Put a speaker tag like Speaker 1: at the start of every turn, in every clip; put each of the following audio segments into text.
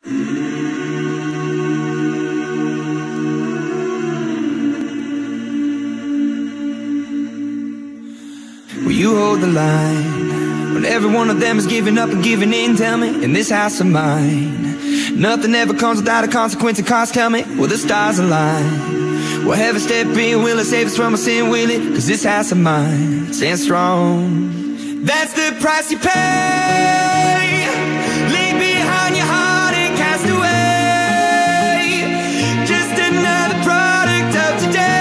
Speaker 1: Will you hold the line when every one of them is giving up and giving in? Tell me, in this house of mine, nothing ever comes without a consequence and cost. Tell me, will the stars align? Will heaven step in? Will it save us from our sin? Will it? Cause this house of mine stands strong. That's the price you pay. Leave behind your heart and cast away. Just another product of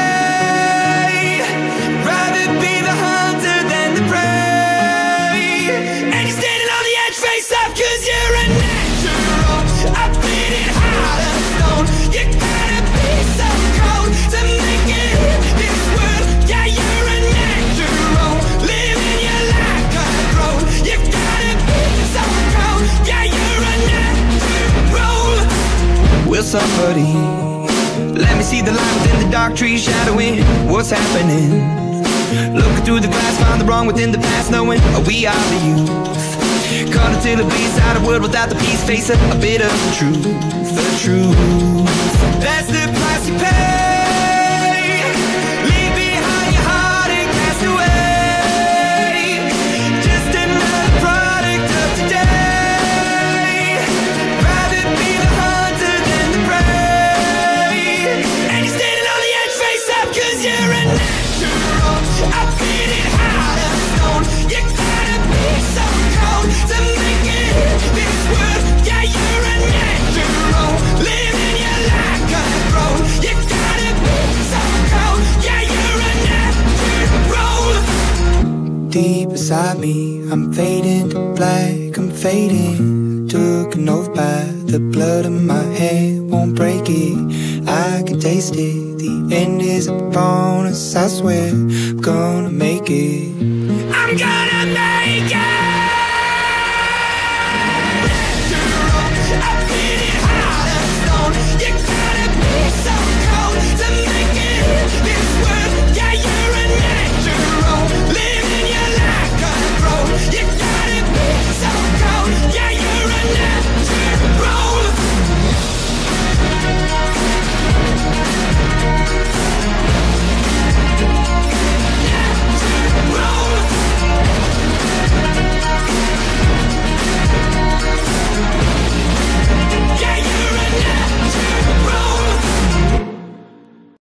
Speaker 1: today. Rather be the hunter than the prey. And you're standing on the edge, face up, cause you're a natural. I've been it hard as stone. You gotta be so cold to make it in this world. Yeah, you're a natural. Living your life control. You gotta be so cold. Yeah, you're a natural. Will somebody let me see the light within the dark trees shadowing what's happening? Looking through the glass, find the wrong within the past, knowing we are the youth. Caught until it bleeds out a world without the peace, facing a bit of the truth. The truth. That's the price you pay. Leave behind your heart and cast away. Just another product of today. Rather be the hunter than the prey. And you're standing on the edge, face up, cause you're a natural. I've been it hard as stone. You gotta be so cold to make it in this world. Yeah, you're a natural. Living your life control. You gotta be so cold. Yeah, you're a natural. Deep inside me, I'm fading to black, I'm fading. Took an oath by the blood in my hand, won't break it. I can taste it, the end is upon us, I swear I'm gonna make it.